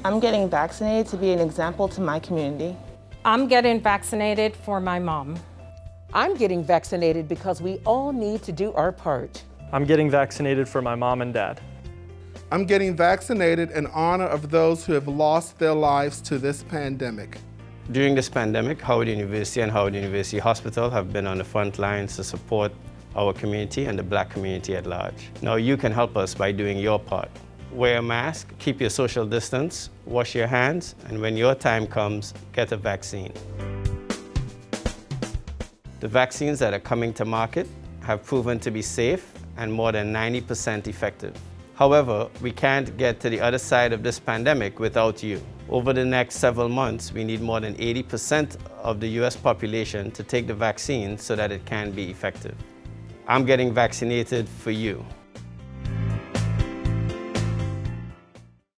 I'm getting vaccinated to be an example to my community. I'm getting vaccinated for my mom. I'm getting vaccinated because we all need to do our part. I'm getting vaccinated for my mom and dad. I'm getting vaccinated in honor of those who have lost their lives to this pandemic. During this pandemic, Howard University and Howard University Hospital have been on the front lines to support our community and the Black community at large. Now you can help us by doing your part. Wear a mask, keep your social distance, wash your hands, and when your time comes, get a vaccine. The vaccines that are coming to market have proven to be safe and more than 90% effective. However, we can't get to the other side of this pandemic without you. Over the next several months, we need more than 80% of the US population to take the vaccine so that it can be effective. I'm getting vaccinated for you.